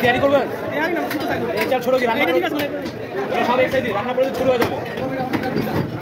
तैयारी করবেন এই চাল ছোট কি রান্না সব একসাথে রান্না করে শুরু হয়ে যাবে